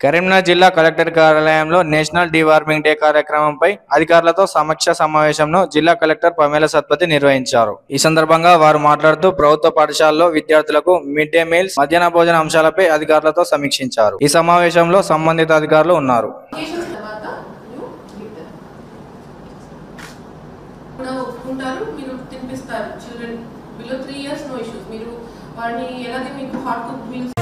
కరీంనగర్ జిల్లా కలెక్టర్ కార్యాలయంలో national deworming day కార్యక్రమంపై అధికారులతో సమీక్ష సమావేశంను జిల్లా కలెక్టర్ పమేల సత్పతి నిర్వహించారు. ఈ సందర్భంగా వారు మాట్లాడుతూ ప్రభుత్వ పాఠశాలలో విద్యార్థులకు మిడ్ డే మీల్స్, మధ్యాహ్న భోజన అంశాలపై అధికారులతో సమీక్షించారు. ఈ సమావేశంలో సంబంధిత అధికారులు ఉన్నారు. Children below 3 years, no issues. మీరు వాడిని ఎలాగే మీకు హాట్ కుక్ మీల్స్